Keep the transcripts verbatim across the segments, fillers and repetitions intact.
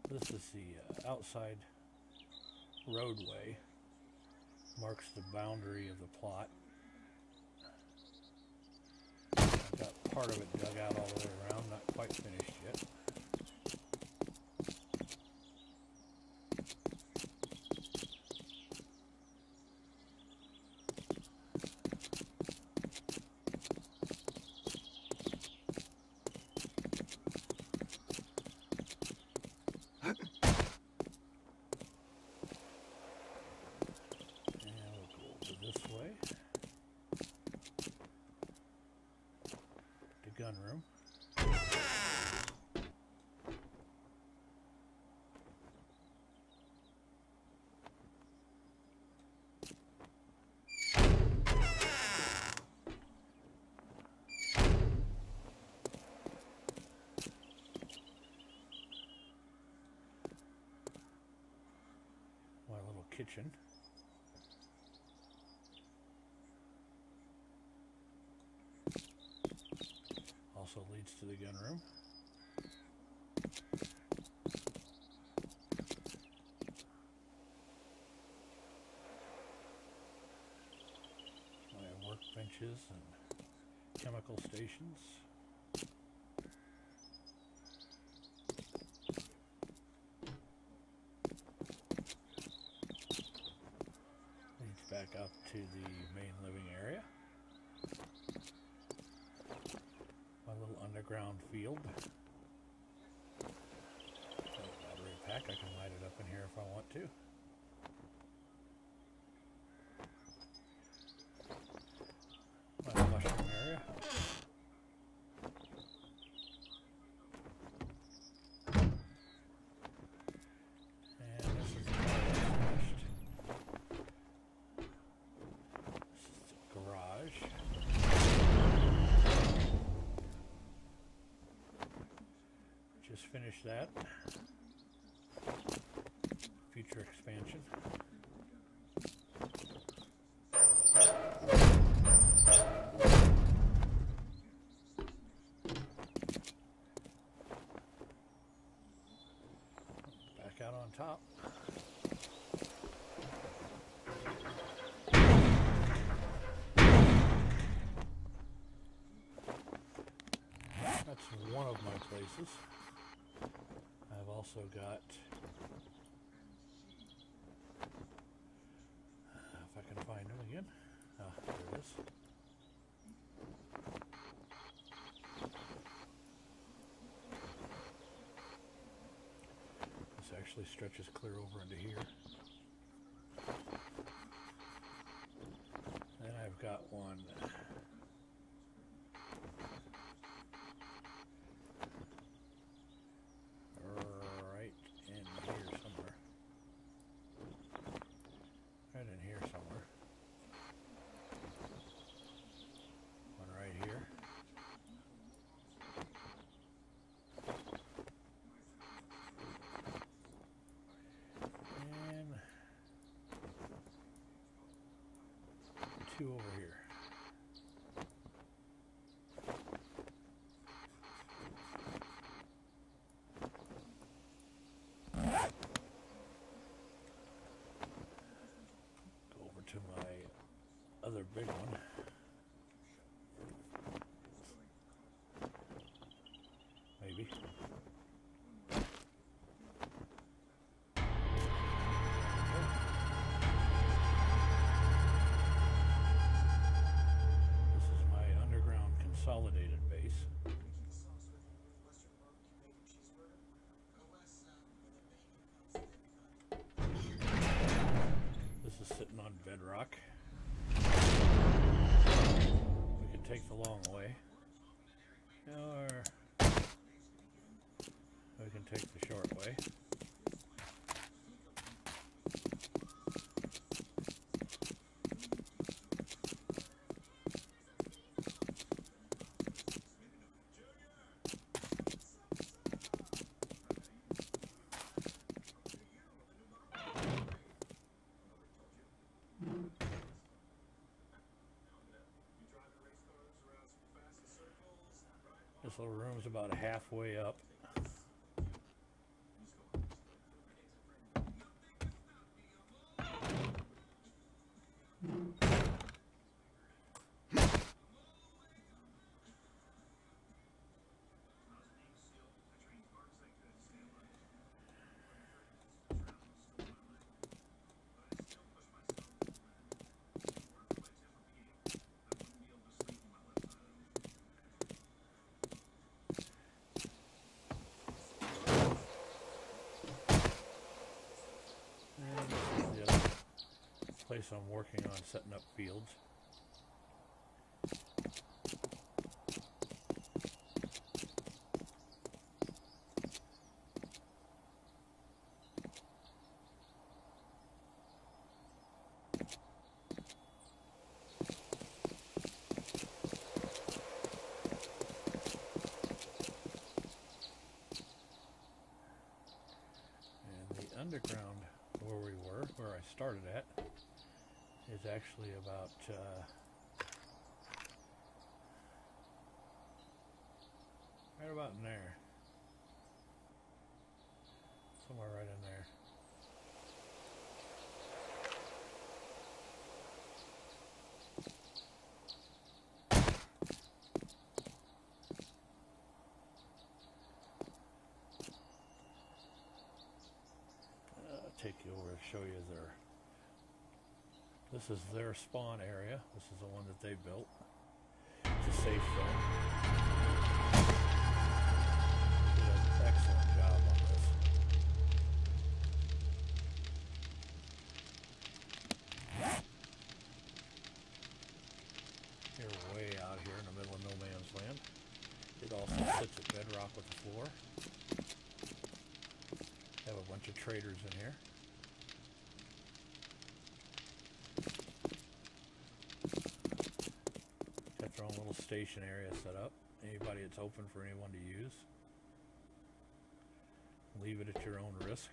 This is the uh, outside roadway. Marks the boundary of the plot. I've got part of it dug out all the way around, not quite finished yet. Gun room. My little kitchen. Also leads to the gun room. My workbenches and chemical stations. Leads back up to the main living area. Underground field. Battery pack, I can light it up in here if I want to. My mushroom area. And this is the finished. This is the garage. Just finished that. Future expansion. Back out on top. That's one of my places. I've also got, uh, if I can find them again, ah, there it is. This actually stretches clear over into here. Then I've got one two over here. Go over to my other big one. Maybe. Consolidated base. This is sitting on bedrock. We can take the long way, or we can take the short way. This little room is about halfway up. place I'm working on setting up fields. Underground where we were, where I started at, is actually about uh, right about in there, somewhere right in there. Take you over to show you their, this is their spawn area. This is the one that they built. It's a safe zone. Did an excellent job on this. You're way out here in the middle of no man's land. It also sits at bedrock with the floor. Have a bunch of traders in here. Got their own little station area set up. Anybody, it's open for anyone to use. Leave it at your own risk.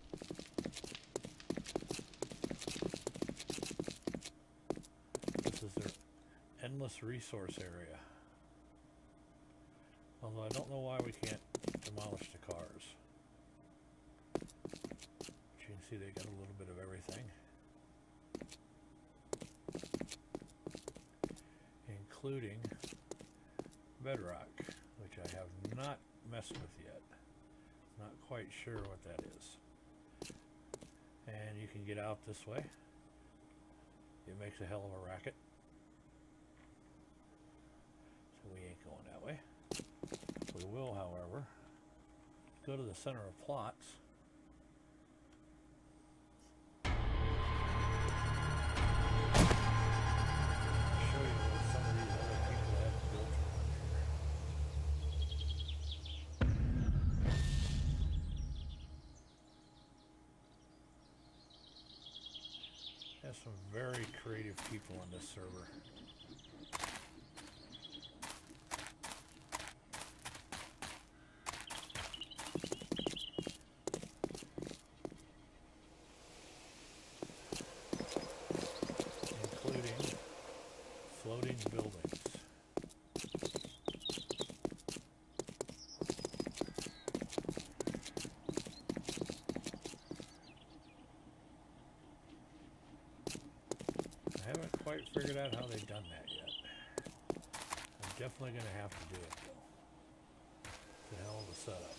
This is their endless resource area. Although I don't know why we can't demolish the cars. You can see they got a little bit of everything, including bedrock, which I have not messed with yet. Not quite sure what that is. And you can get out this way. It makes a hell of a racket. So we ain't going that way. We will, however, go to the center of plots. Some very creative people on this server. Including floating buildings. I haven't quite figured out how they've done that yet. I'm definitely going to have to do it though. It's a hell of a setup.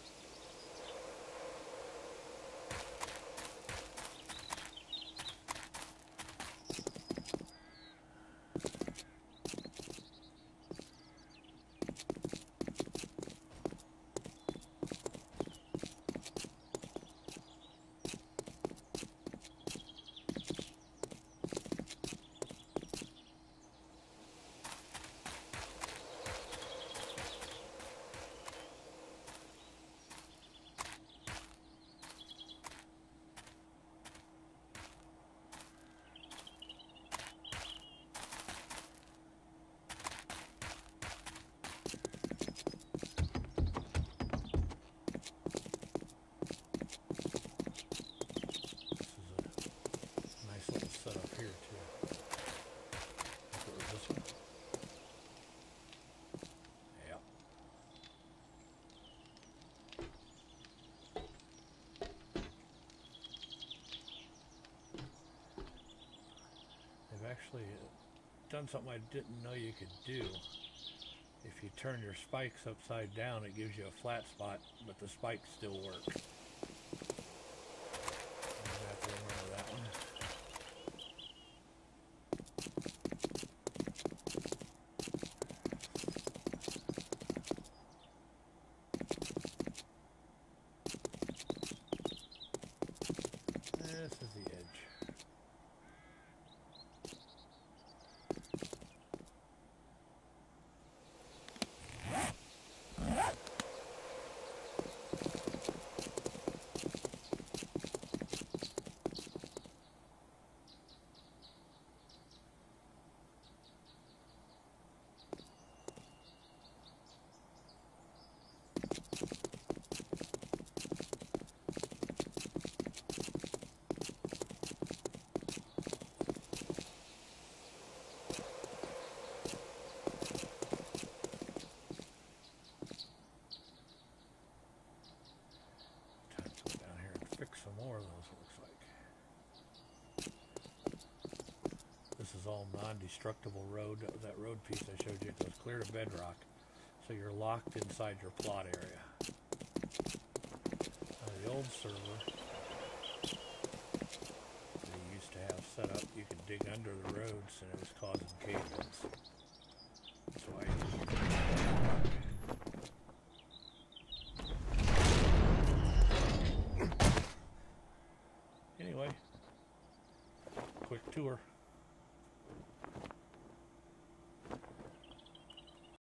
Actually done something I didn't know you could do. If you turn your spikes upside down, it gives you a flat spot, but the spikes still work. I have to remember that one. This is the edge. all non-destructible road. That road piece I showed you, it goes clear to bedrock, so you're locked inside your plot area. Now, the old server they used to have set up, you could dig under the roads and it was causing cave-ins. That's why I use bedrock. Anyway, quick tour.